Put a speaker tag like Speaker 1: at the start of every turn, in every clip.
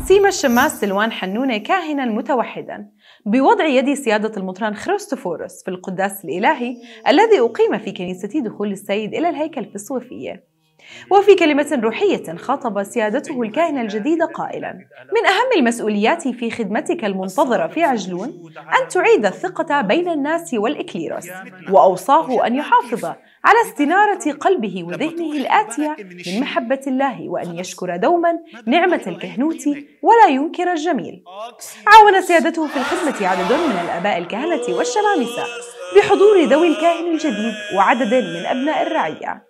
Speaker 1: سيم الشماس سلوان حنونة كاهناً متوحداً بوضع يد سيادة المطران خريستوفوروس في القداس الإلهي الذي أقيم في كنيسة دخول السيد إلى الهيكل في الصوفية. وفي كلمة روحية خاطب سيادته الكاهن الجديد قائلاً: من أهم المسؤوليات في خدمتك المنتظرة في عجلون أن تعيد الثقة بين الناس والإكليروس، وأوصاه أن يحافظ على استنارة قلبه وذهنه الآتية من محبة الله، وأن يشكر دوماً نعمة الكهنوت ولا ينكر الجميل. عاون سيادته في الخدمة عدد من الآباء الكهنة والشمامسة بحضور ذوي الكاهن الجديد وعدد من أبناء الرعية.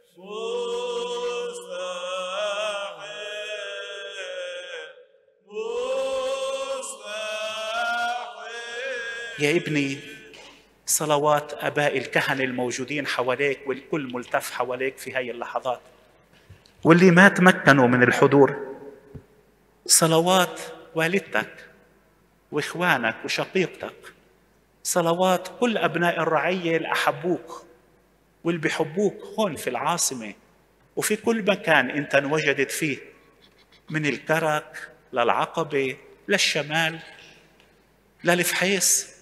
Speaker 2: يا ابني، صلوات آباء الكهنة الموجودين حواليك والكل ملتف حواليك في هاي اللحظات، واللي ما تمكنوا من الحضور، صلوات والدتك وإخوانك وشقيقتك، صلوات كل أبناء الرعية اللي أحبوك واللي بيحبوك هون في العاصمة وفي كل مكان أنت انوجدت فيه، من الكرك للعقبة للشمال للفحيص.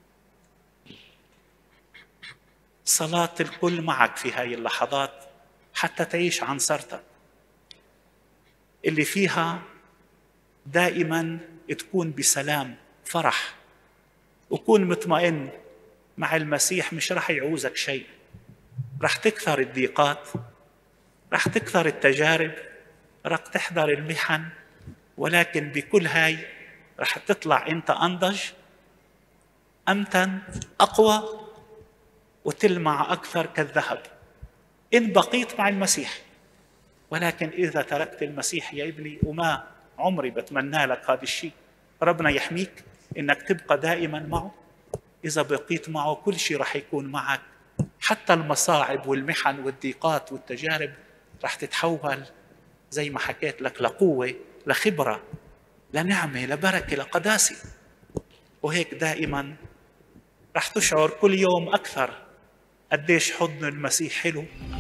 Speaker 2: صلاة الكل معك في هاي اللحظات حتى تعيش عنصرتك اللي فيها دائما تكون بسلام فرح، وكون مطمئن مع المسيح. مش رح يعوزك شيء، رح تكثر الضيقات، رح تكثر التجارب، رح تحضر المحن، ولكن بكل هاي رح تطلع انت انضج، امتن، اقوى، وتلمع أكثر كالذهب إن بقيت مع المسيح. ولكن إذا تركت المسيح يا ابني، وما عمري بتمنى لك هذا الشيء، ربنا يحميك إنك تبقى دائما معه. إذا بقيت معه كل شيء رح يكون معك، حتى المصاعب والمحن والضيقات والتجارب رح تتحول زي ما حكيت لك لقوة، لخبرة، لنعمة، لبركة، لقداسة. وهيك دائما رح تشعر كل يوم أكثر قديش حضن المسيح حلو،